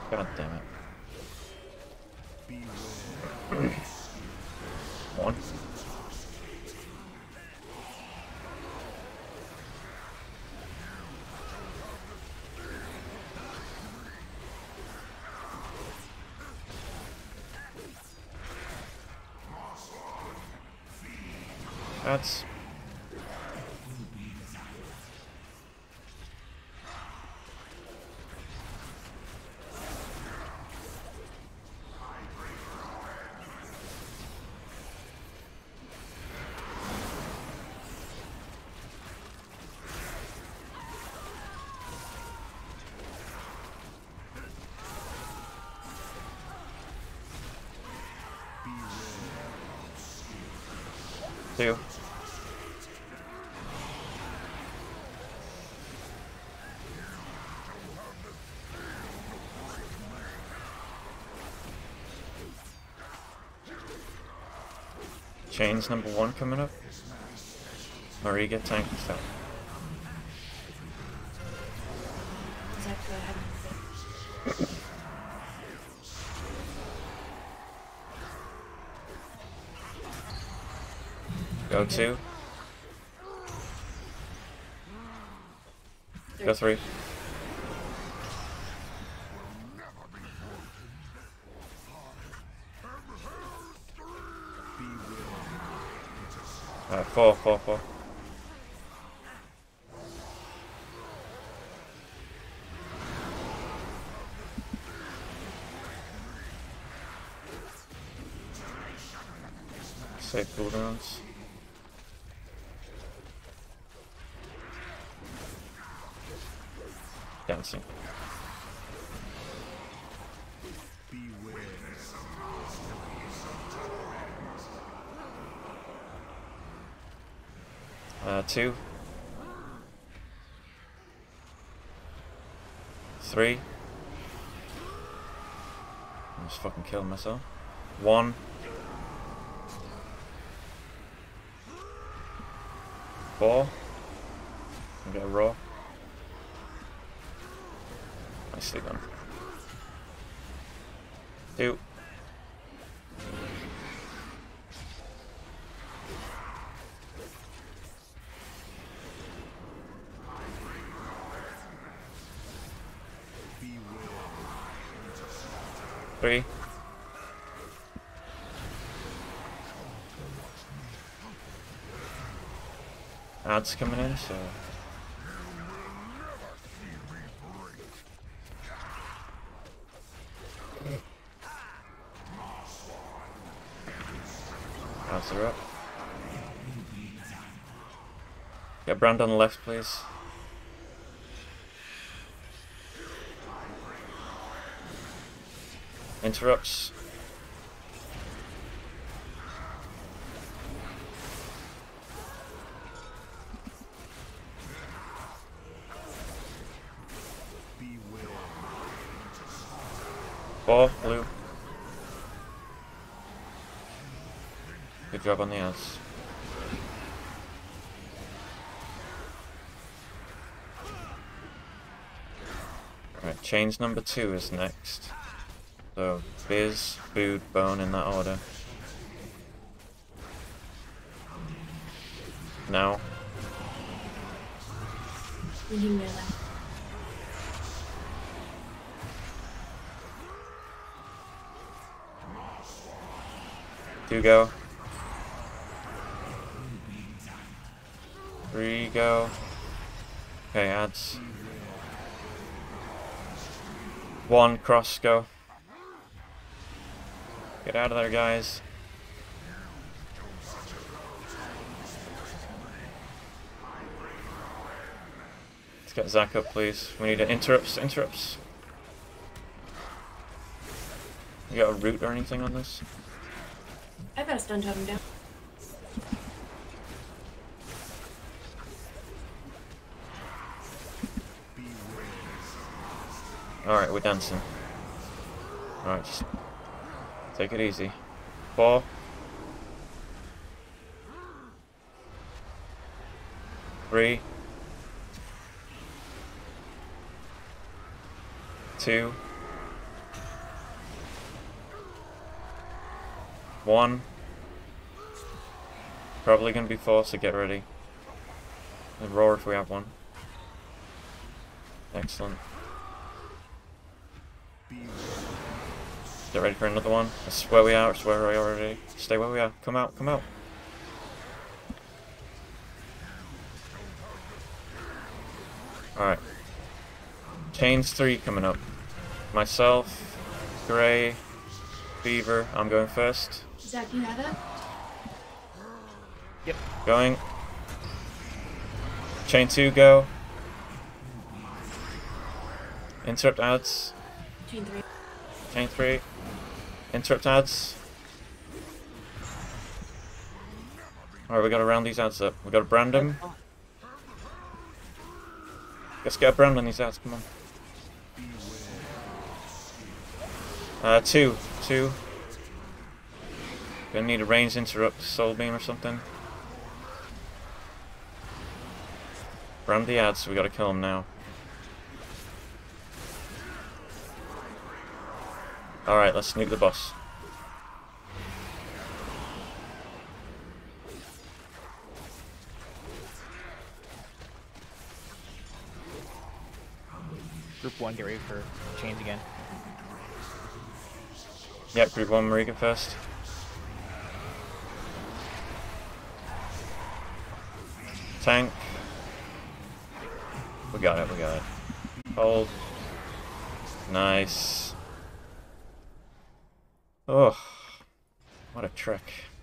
God damn it. One. That's... two. Chains number 1 coming up. Marie get tanked stuff. Go 2. Go 3. Four. Save cooldowns. Dancing. Two. 3. I'm just fucking killing myself. 1. 4. I'm gonna raw. Nicely done. 2. 3. Ads coming in, so ads are up. Get Brand on the left, please. Interrupts. Four, blue. Good job on the ads. Right, chains number 2 is next. So, Biz, Food, Bone in that order. Now. Two go. 3 go. Okay, ads. 1 cross go. Get out of there, guys. Let's get Zach up, please. We need interrupts. You got a root or anything on this? I've got a stun totem down. Alright, we're dancing. Alright, just take it easy. 4. 3. 2. 1. Probably gonna be 4, so get ready. And roar if we have one. Excellent. Get ready for another one. That's where we are, it's where we are already. Stay where we are. Come out, come out. Alright. Chains 3 coming up. Myself, Grey, Beaver, I'm going first. Zach, you have it? Yep. Going. Chain 2, go. Interrupt adds. Chain 3. Chain 3. Interrupt adds. Alright, we gotta round these ads up. We gotta brand them. Let's get a brand on these ads, come on. 2. Gonna need a range interrupt, soul beam or something. Brand the ads, so we gotta kill them now. Alright, let's nuke the boss. Group 1, get ready for chains again. Yep, group 1, Marika first. Tank. We got it, we got it. Hold. Nice. Oh, what a trick.